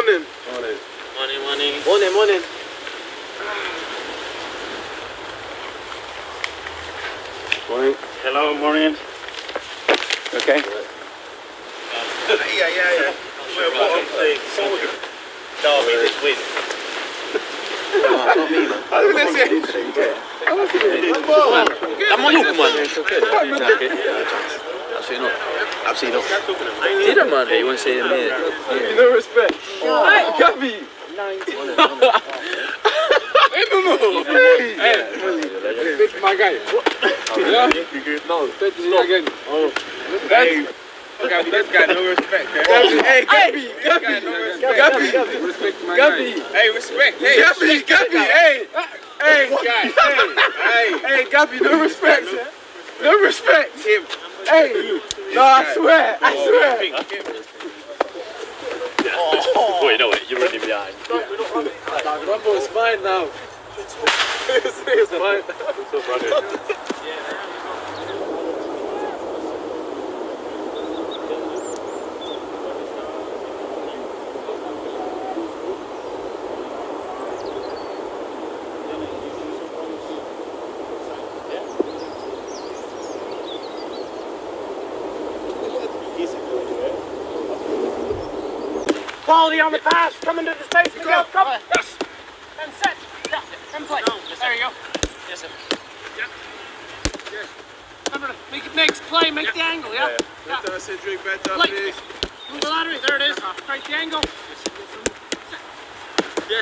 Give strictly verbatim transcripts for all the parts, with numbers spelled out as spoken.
morning. Morning. Morning, morning. Morning, morning. Morning. Hello, morning. Okay. Yeah, yeah, yeah. We're bottom thing. Derby this win. Damma Lukman. Absolutely not. Absolutely not. Didn't man, you want to say him here? No respect. Hey, Gabby. Hey, no, no. Hey. Respect my guy. Yeah? No, respect me again. Oh. Hey. Gabby, this guy, no respect. Gabby, hey, Gabby. Gabby, no respect. Gabby. Respect my guy. Hey, respect. Hey, Gabby, Gabby, hey. Hey, guy. Hey, hey. Hey, Gabby, no respect. No respect. Him. Hey. No, I swear. I swear. Oh. Wait, no, wait, you're running behind. Rumble is mine now. It's mine. So funny. Quality on the pass, come into the space, Miguel, come! Yes! And set! Yeah, and play. No, yes, there you go. Yes, sir. Yeah. Yes. Remember to make it next play, make yeah. the angle, yeah? Yeah, yeah. Better, Cedric, better, play. please. Move the lottery, there it is. Uh-huh. Right the angle. Yes.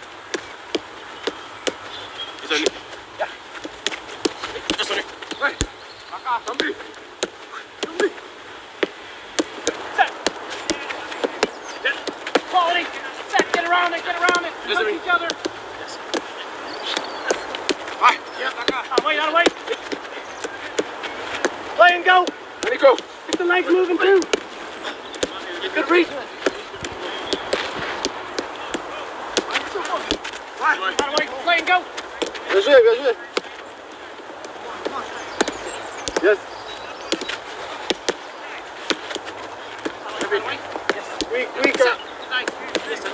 It's only. Yeah. Just only. Right. Back off. Come be. Come be. Set. Yeah. Quality. Set. Get around it. Get around it. Yes, Touch each other. Yes. Hi. Yeah. Back off. Out of way. Out of way. Play and go. Let it go. Get the legs moving too. Good reach. Right. Out of way. Play and go. Bien joué, bien joué. Yes. Weak, weaker. Nice. Listen.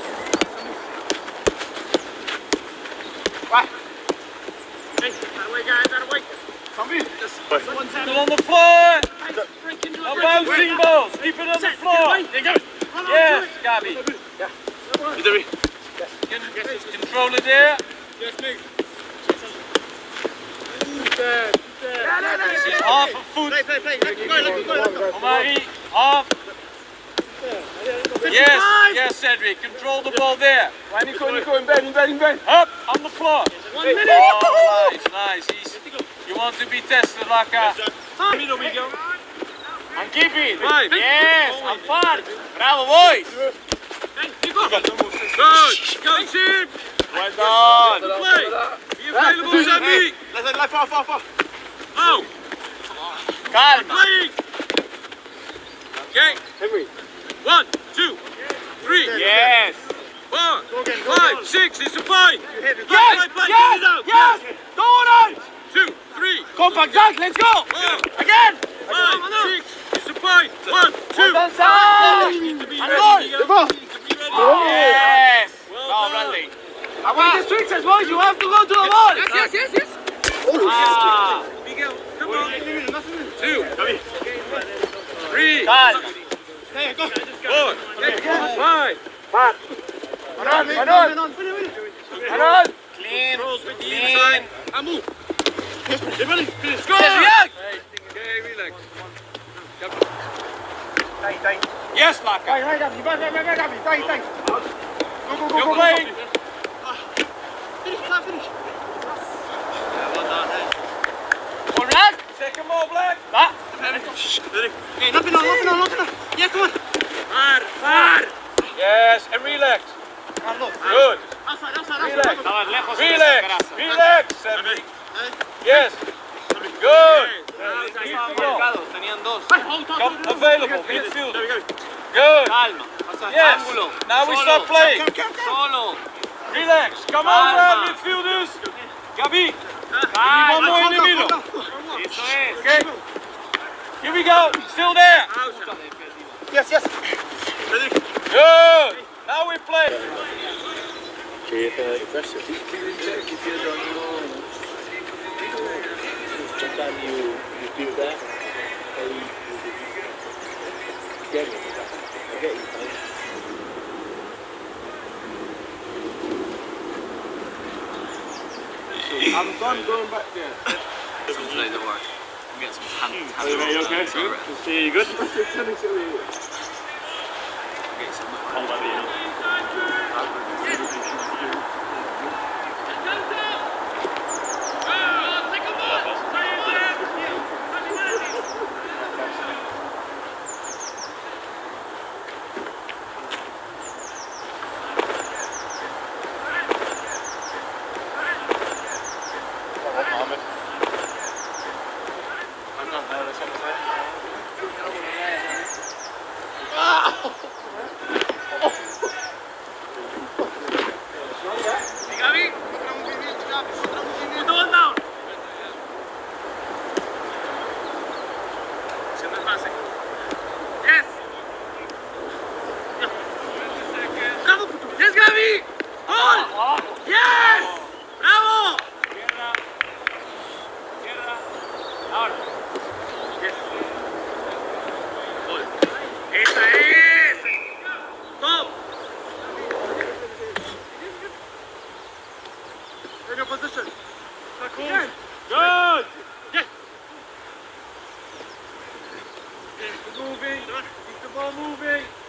Right. Hey, out of way, guys. Out of way. Come in. Still on the floor! No bouncing balls! Keep it on the floor! Yes, Gabby. Yeah. Can, control it there. Yes, me. This is half a foot. Play, play, play. Let go, let go, let go. Omari, half. Yes, yes, Cedric. Control the ball there. Right, Nico, Nico, in bed, in bed, in bed. Up on the floor. One minute. Oh, nice, nice. He's, you want to be tested, Laka. I'm keeping. Right. Yes, I'm fun. Bravo, boys. Good. Go, team. Well done. Play. Be available, Sammy. Let's let far, far, far. Oh. Calma. Playing. Okay. Henry. One, two, three. Yes. Four, five, six. It's a five. Yes, yes, yes. Go on. Two, three. Compact Jack, let's go. Four, Again. five, six. It's a five. One, two. Well done, Sam. Need to be And ready. more. Miguel. Come on. Need to be ready. Yes. Well Go, done. Bradley. I want the street says, boys, you have to go to the ball. Yes, yes, yes, yes. Ah. Miguel, come on. Two, three, Calma. four, five. Pat. Manon, Manon. Manon. Clean, clean. Amu. Yes, Score! yes. Okay, relax. Tight, tight. Yes, Laka. Right, right, Gabby. Right, right, right, Gabby. Tight, tight. Go, go, go, go, You're go. playing. Finish, not finish. One black. Second ball, Black. Back. Hey, nothing on, nothing on, nothing on. Yeah, come on. Hard, hard. Yes, and relax. Good. Outside, outside, Relax. outside. Relax. Relax, Cedric. Yes. Good. Tenían dos. Come available. Midfield. Good. Calma. Yes. Ángulo. Now we Solo. start playing. Solo. Relax. Come Calma. over, midfielders. Gabi. Calma. One more in the middle. Eso es. Okay. Here we go. Still there. Yes, yes. Good. Now we play. Press it. Check if you're on your own. Sometimes you, you do that. Or you, you get it. I get you, man. I'm done going back there. Today, don't worry. I'm getting some hand. hand Are you ready? Okay. Sorry, Good. right. See you good. I'm getting some. Hold on, Ian. Yes, Gaby! Gol! Yes! Bravo! Ahora. Yes. Gol. Esa es. Stop. In your position. Good. Good. Yes. Keep moving. Keep the ball moving.